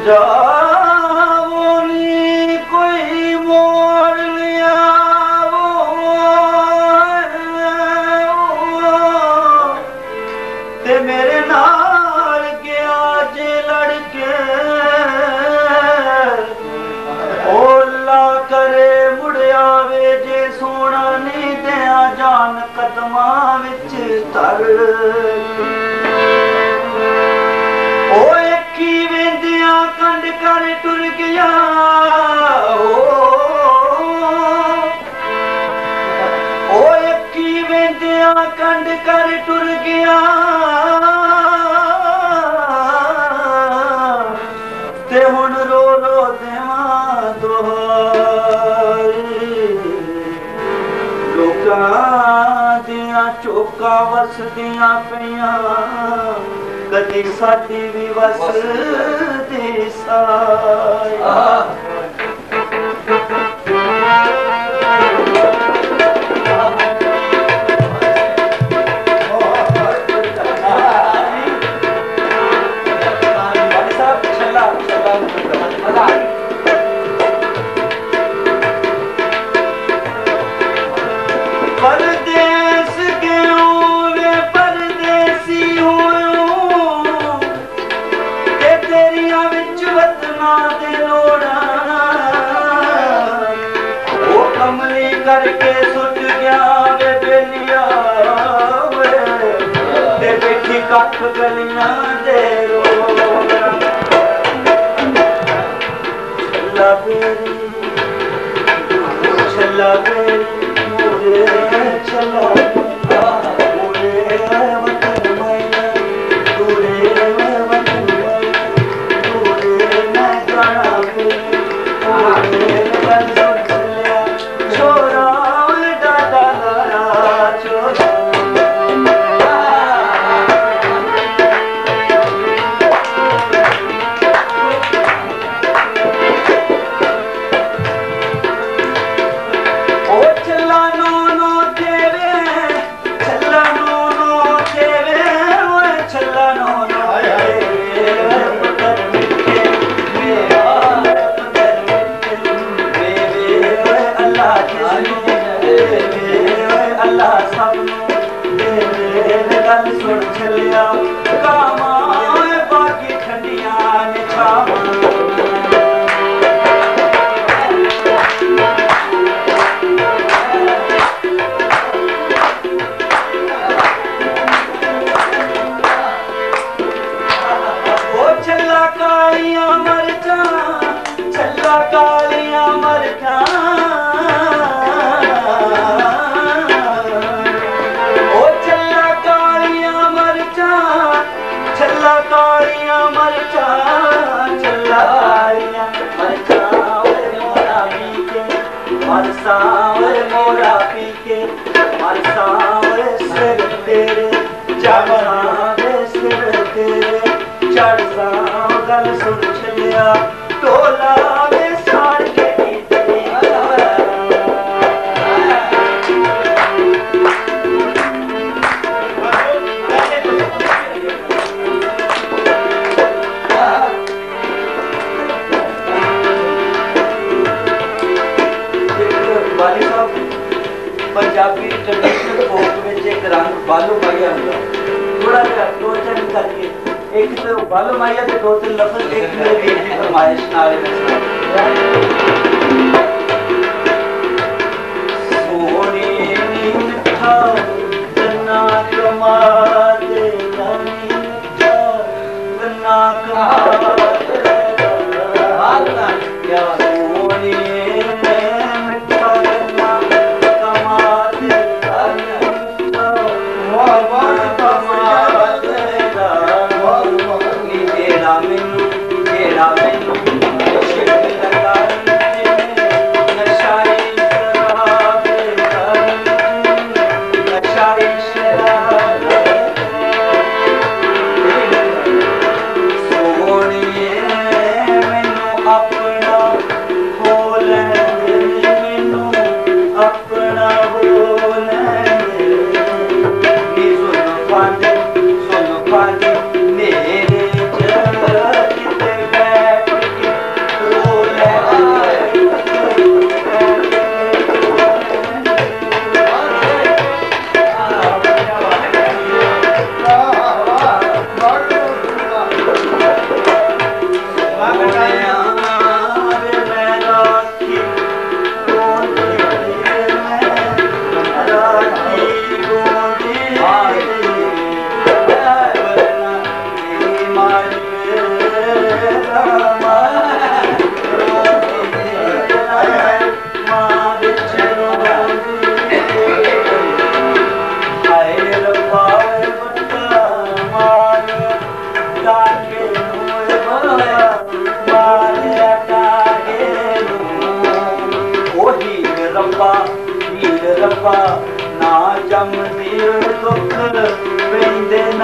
जावो नी कोई मोड़ लिया ते मेरे नाल गया जे लड़के ओला करे मुड़ आवे जे सोना नहीं दिया जान कदमा विच तर कंड कर टुर गया अखी वेंदिया कंड कर टुर गया ते हुण रो रो देवां दुहाई लोकां दियां चौकां वसदियां पईयां कदी साडी भी वसदी साई परदेस गयो वे परदेसी होयो ते तेरिया विच वतना दे लोड़ा वो कमली करके सुट गया वे बेलिया वे ते बैठी कख गलियां दे रोड़ा छला बेरी चला मोरा पी के मर सावरे सिर तेरे जावना दे सिर तेरे चढ़ साव गल सुन छलिया टोला वे साड़ के पंजाबी ट्रेडिशनल फोक में एक रंग बालू माइया होगा थोड़ा सा दो तीन करके एक तो बालू माइया के दो तीन लफ्ज एक मेरे वीर की फरमाइश नारे में सोनी मिठा तना कमा दे मिठा तना कमा दे सोनी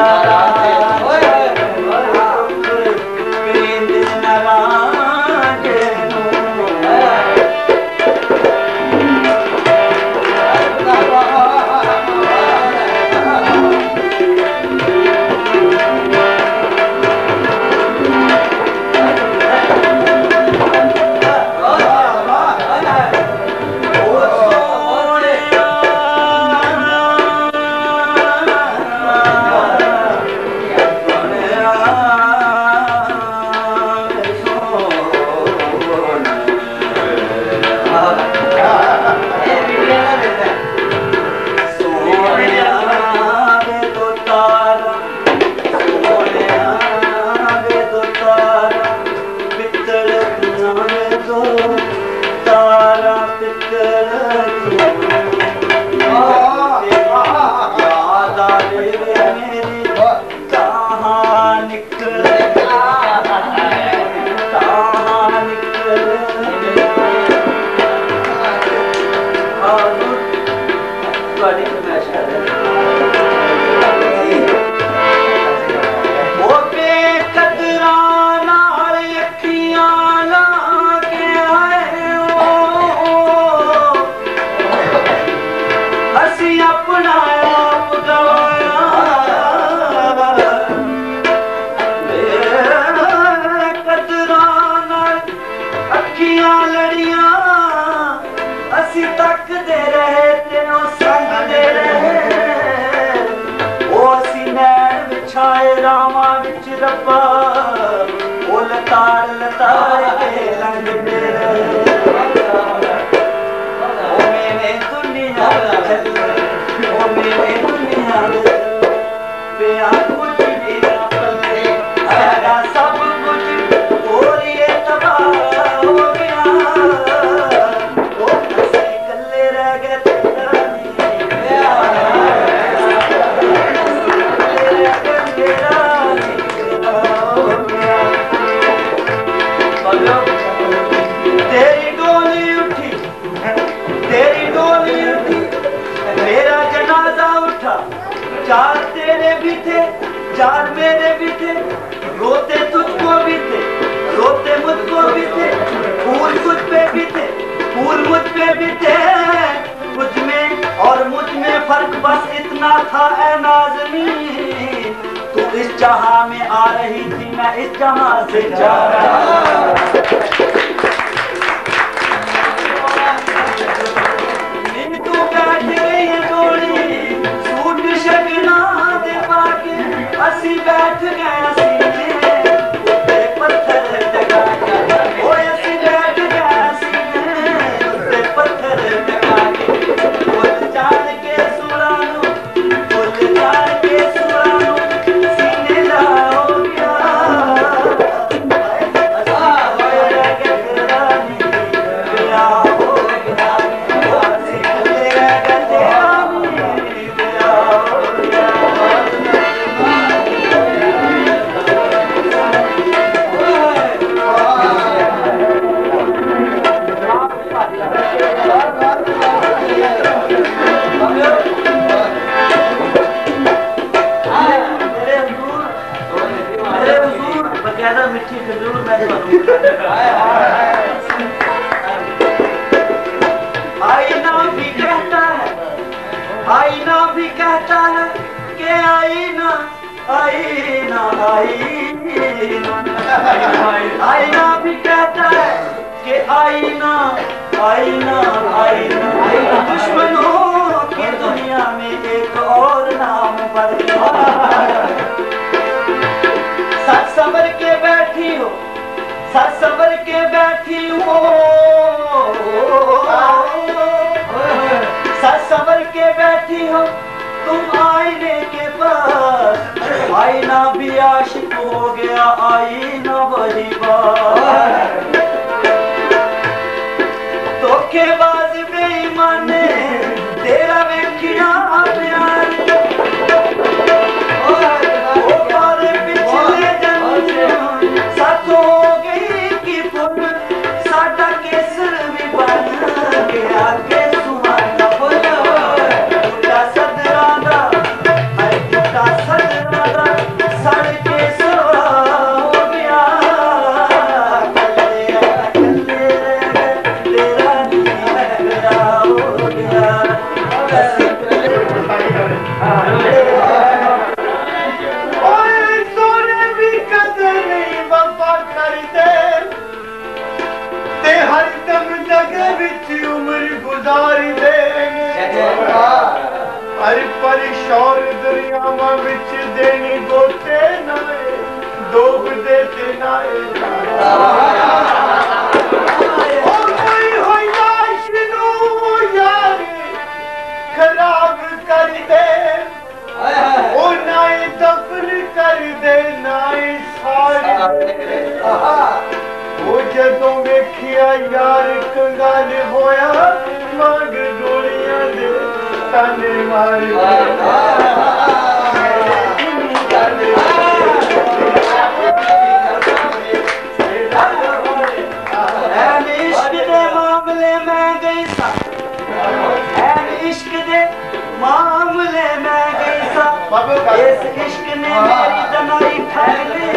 सदरा शृंगार दे अरे पर शौर दरियावां विच देने गोते नाए डोब दे ते नाए ओ कोई होई लाश नू यार खराब कर दे ओ नाए दफन कर दे नाए साड़ ओ जदों वेखिया यार कंगाल होया मांग गोलियां दे ताने मार इश्क दे मामले में गई सा इश्क दे मामले में गई सा इस इश्क ने मेरी दनाई ठग ली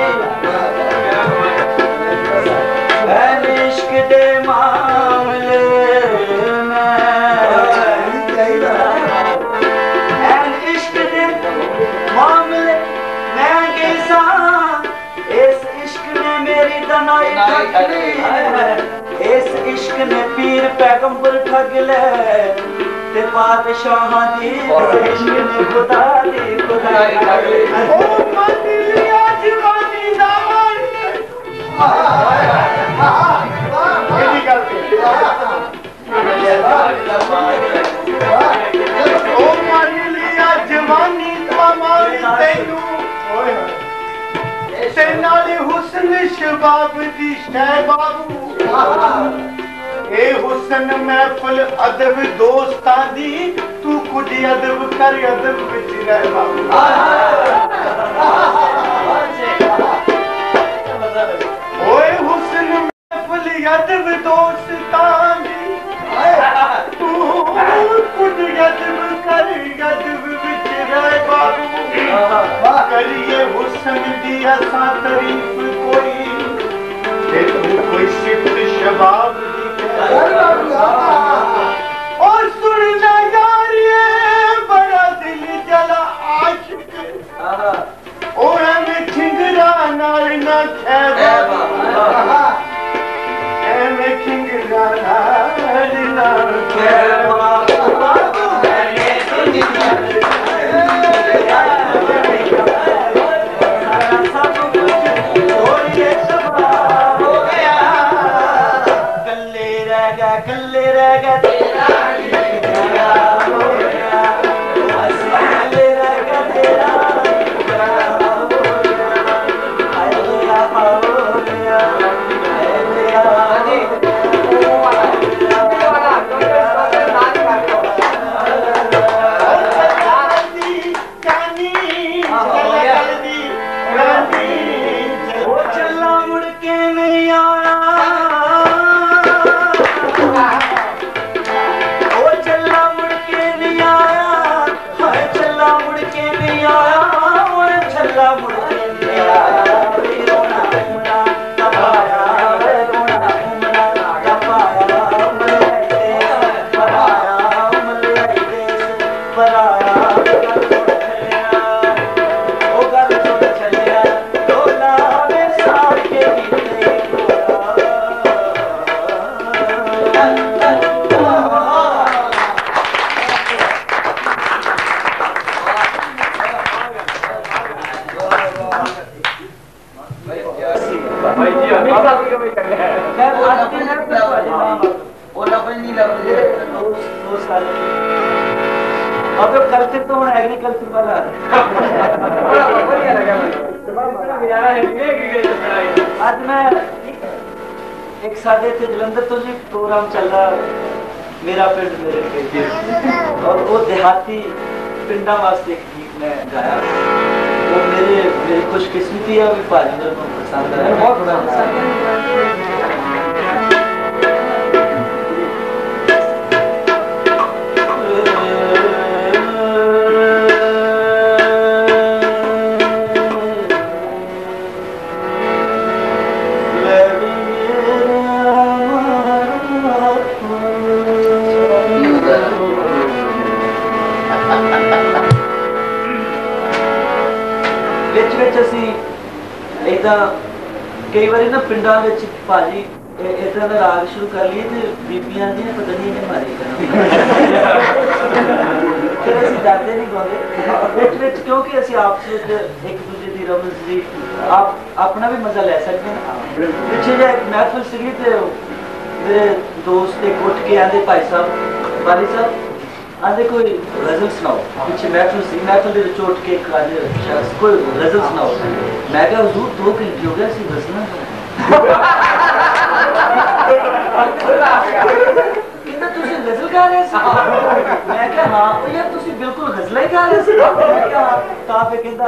इश्क दे मामले इश्क दे मामले मैं गई सा इस इश्क ने मेरी दनाई ठग ली इस इश्क ने पीर पैगंबर ठग ले ते बादशाह दी इश्क ने खुदा ठग ले ओ मन लिया जवानी दा एडी गल ओ मन लिया जवानी दा मार तैनू ते नाले हुस्न शबाब दी शै बाबू ए हुस्न महफिल अदब दोस्तां दी तू कुछ अदब कर अदब विच रह बाबू ओए हुस्न महफिल अदब दोस्तां दी तू कुछ अदब कर अदब विच रह बाबू करिए हुस्न दी असां तारीफ कोई ते तू कोई सिफ्त शबाब और सुनना यार ये बड़ा दिल जला आशिक ओ हमें खिंगरा नाल ना खैबा हमें खिंगरा नाल ना खैबा अब कल्चर तो हूँ एग्रीकल्चर वाला आज मैं एक साढ़े थे जलंधर तो जी प्रोग्राम चल रहा मेरा पिंड मेरे पिंड और वो देहाती पिंडा वास्ते एक गीत में गाया वो मेरी खुशकिस्मती है अभी भाजी को पसंद है बहुत बड़ा कई बार ना पिंडा भाजी इतना का राग शुरू कर लिए तो बीबियां दी पता नहीं इन्हें मारी फिर असं डरते नहीं गाते क्योंकि असं आपस एक दूसरे की रमज की आप अपना भी मजा ले सकते हैं। पिछले जो एक महफिल सी तो मेरे दोस्त एक उठ के आते भाई साहब वाली साहब आते कोई गजल सुनाओ। पिछले महफिल सी महफिल उठ के शख्स कोई गजल सुनाओ। मैं क्या हजूर 2 घंटे हो गया सी गजल गजल गा रहे मैं क्या हाँ यार तुम बिल्कुल गजल ही गा रहे कहता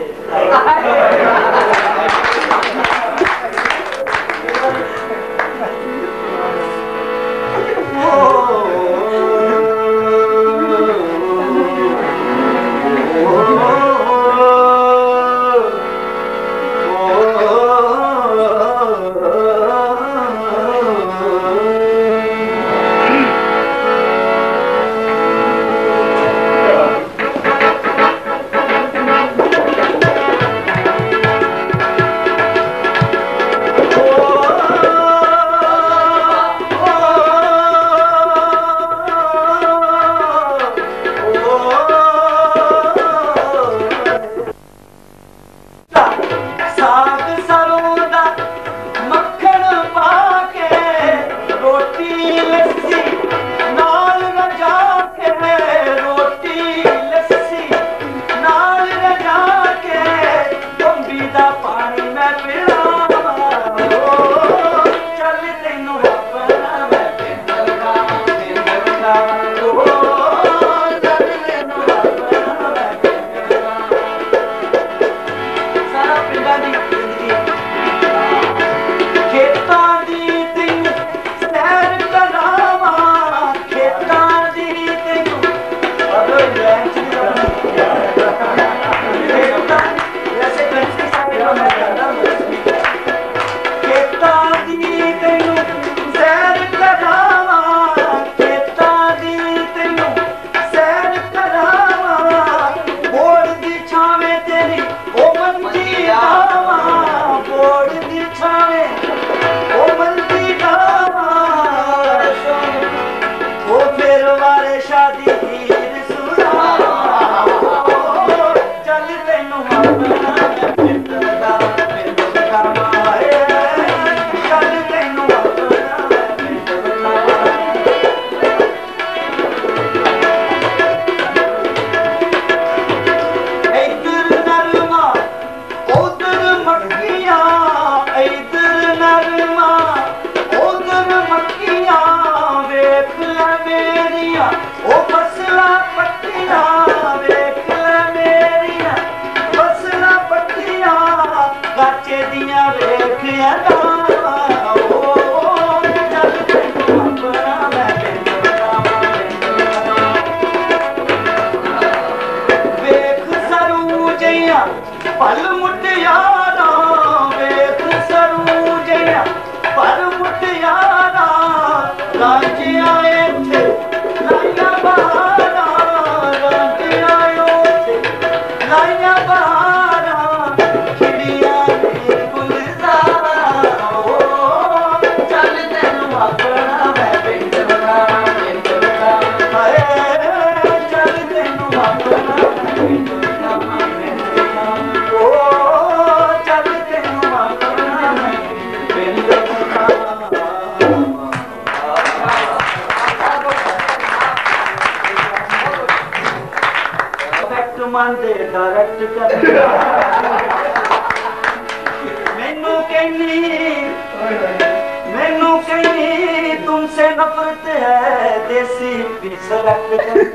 तुमसे नफरत है देसी भी सेलेक्ट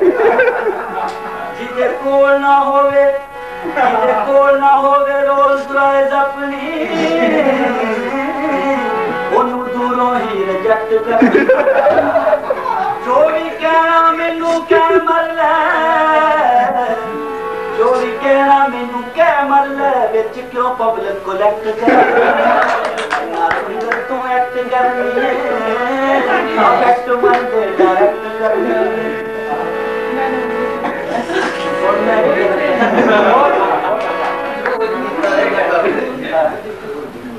जिदे कोल ना होवे रोल्स रॉयस अपनी ओनू दूरों ही रिजेक्ट कर चोरी कहना मैनू कह मल्ले चोरी कहना मैनू कह मल्ले विच क्यों पब्लिक कलेक्ट कर तू एक्ट करनी है एक्ट मन दे डायरेक्ट करनी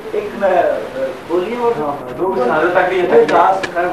एक मैं बोलिए और दो सालों तक भी ये दास कर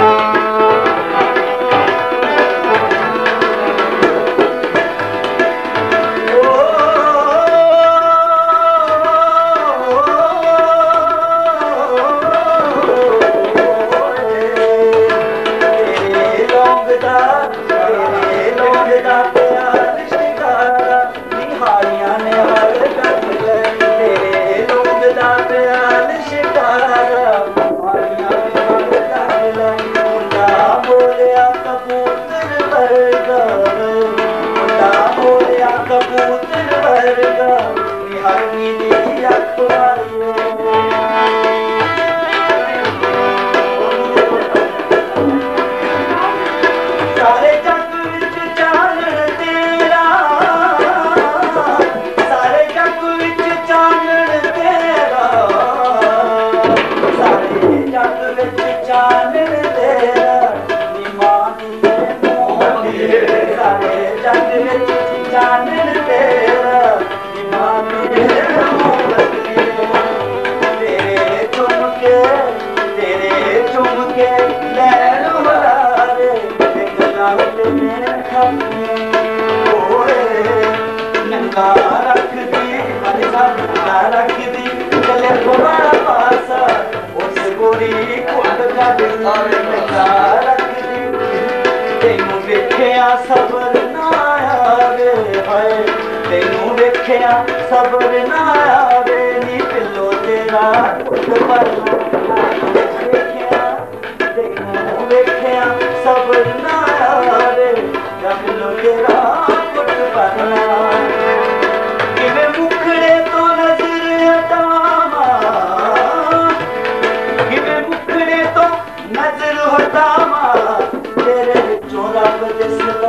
सबर ना आवे हाय तेनू वेखिया सबर ना आवे नी पिलो तेरा उठ परना वेखिया तेनू वेखिया सबर ना आवे पिलो तेरा उठ परना किवे मुखड़े तो नजर हटावा किवे मुखड़े तो नजर हटावा तेरे विचों रब दिसदा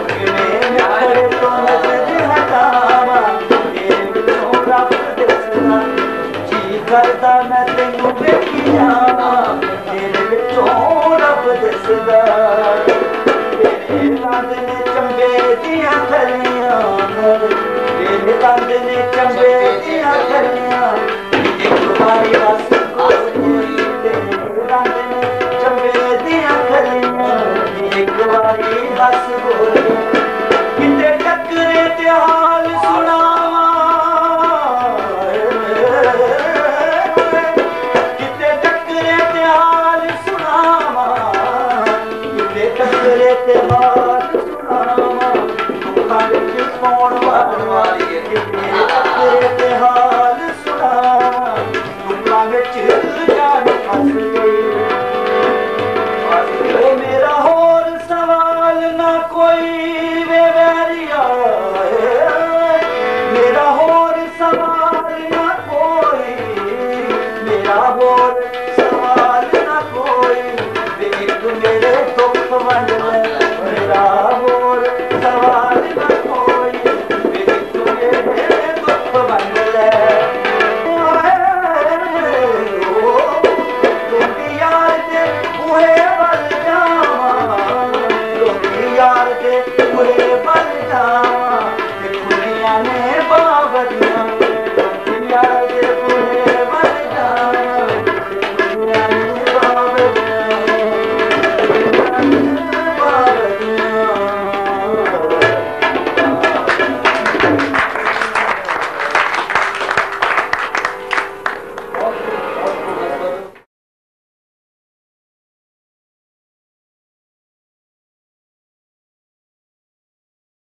करदा मैं तेनू वेखी जावां तेरे विचों रब दिसदा तेरे दंद ने चंबे दियां खलियां तेरे दंद ने चंबे दियां खलियां एक बारी बस तेरे दंद ने चंबे दियां खलियां एक बारी हस बोल किते टकरे ते हाल सुनावा मेरा होर सवाल ना कोई वे वैरिया मेरा होर सवाल ना कोई मेरा होर सवाल ना कोई एक मेरे दुख वंड मेरा होर सवाल ना कोई एक मेरे दुख वंड यार दे पूरे बल जा